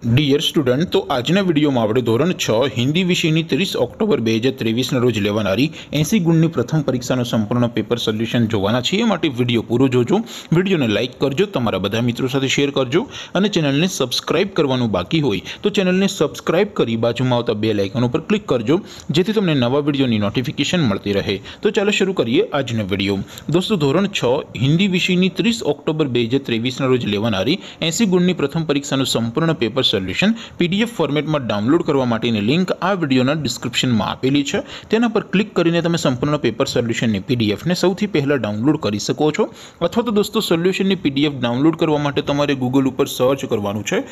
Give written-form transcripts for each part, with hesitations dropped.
Dear student, तो आजना video में આપણે ધોરણ 6 હિન્દી વિષયની 30 ઓક્ટોબર 2023 ના રોજ લેવાનારી 80 ગુણની પ્રથમ પરીક્ષાનો સંપૂર્ણ પેપર સોલ્યુશન જોવાના છે। એ માટે વિડિયો પૂરો જોજો, વિડિયોને લાઈક કરજો, તમારા બધા મિત્રો સાથે શેર કરજો અને ચેનલને સબસ્ક્રાઇબ કરવાનું બાકી હોય તો ચેનલને સબસ્ક્રાઇબ કરી બાજુમાં આવતા બેલ આઇકન ઉપર ક્લિક કરજો જેથી તમને નવા વિડિયોની નોટિફિકેશન મળતી રહે। તો ચાલો શરૂ કરીએ આજનો વિડિયો। દોસ્તો, ધોરણ 6 હિન્દી વિષયની 30 ઓક્ટોબર 2023 ના રોજ લેવાનારી 80 ગુણની પ્રથમ પરીક્ષાનો સંપૂર્ણ પેપર સોલ્યુશન पीडीएफ फॉर्मेट में डाउनलॉड करवा माटेनी लिंक आ विडियोना डिस्क्रिप्शन में आपेली है। तेना पर क्लिक करीने तमे संपूर्ण पेपर सोल्यूशन ની पीडीएफ ने સૌથી પહેલા डाउनलॉड કરી શકો છો। અથવા તો દોસ્તો, સોલ્યુશન ની पीडीएफ डाउनलॉड કરવા માટે તમારે ગૂગલ ઉપર સર્ચ કરવાનું છે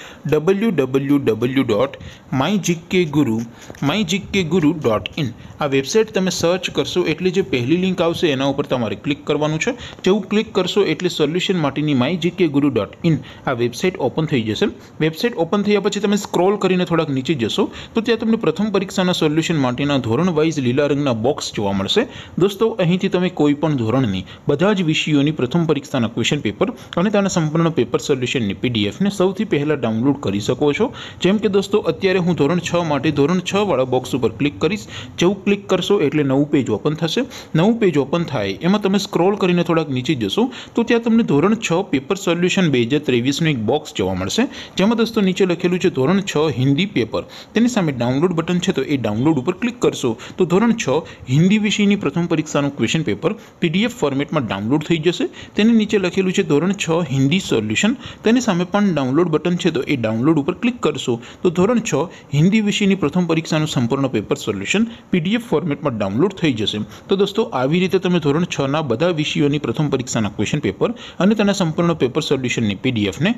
www.mygkguru.in। આ વેબસાઇટ તમે સર્ચ કરશો એટલે જે પહેલી લિંક આવશે એના ઉપર તમારે ક્લિક કરવાનું છે। જેવું ક્લિક કરશો એટલે સોલ્યુશન માટેની mygkguru.in આ વેબસાઇટ ઓપન થઈ જશે। વેબસાઇટ ઓપન થયા પછી તમે સ્ક્રોલ કરીને થોડાક નીચે જશો તો ત્યાં તમને પ્રથમ પરીક્ષાના સોલ્યુશન માટેના ધોરણ વાઇઝ લીલા રંગના બોક્સ જોવા મળશે। દોસ્તો, અહીંથી તમે કોઈ પણ ધોરણની બધા જ વિષયોની પ્રથમ પરીક્ષાના ક્વેશ્ચન પેપર અને તેના સંપૂર્ણ પેપર સોલ્યુશનની પીડીએફ ને સૌથી પહેલા ડાઉનલોડ કરી શકો છો। જેમ કે દોસ્તો, અત્યારે હું ધોરણ 6 માટે ધોરણ 6 વાળા બોક્સ ઉપર ક્લિક કરીશ। જેવું ક્લિક કરશો એટલે નવું પેજ ઓપન થશે। નવું પેજ ઓપન થાય એમાં તમે સ્ક્રોલ કરીને થોડાક નીચે જશો તો ત્યાં તમને ધોરણ 6 પેપર સોલ્યુશન 2023 નું એક બોક્સ જોવા મળશે। જેમાં દોસ્તો નીચે લખેલું છે ધોરણ 6 हिंदी पेपर। तेनी सामे डाउनलॉड बटन है तो ये डाउनलॉड पर क्लिक करशो तो धोरण 6 हिंदी विषयनी प्रथम परीक्षाનું क्वेश्चन पेपर पीडीएफ फॉर्मेट में डाउनलॉड થઈ જશે। तेनी नीचे लखेलू है धोरण 6 हिंदी सोल्यूशन। तेनी सामे पण डाउनलॉड बटन है तो ये डाउनलॉड पर क्लिक करशो तो धोरण 6 हिंदी विषयनी प्रथम परीक्षाનું संपूर्ण पेपर सोल्यूशन पीडीएफ फॉर्मेट में डाउनलॉड થઈ જશે। तो दोस्तों, આવી રીતે તમે ધોરણ 6 ના બધા વિષયોની પ્રથમ પરીક્ષાના ક્વેશ્ચન પેપર અને તેના સંપૂર્ણ પેપર સોલ્યુશનની પીડીએફ ને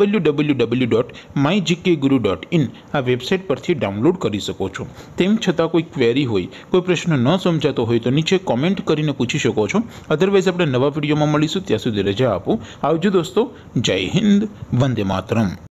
www.mygkguru.in आ वेबसाइट पर डाउनलॉड कर सको छो। तेम छतां कोई क्वेरी होय, कोई प्रश्न न समजातो होय तो नीचे कॉमेंट करीने पूछी शको छो। अदरवाइज आपणे नवा विडियो में मळीशुं, त्यां सुधी रजा आपो। आवजो दोस्तों। जय हिंद, वंदे मातरम।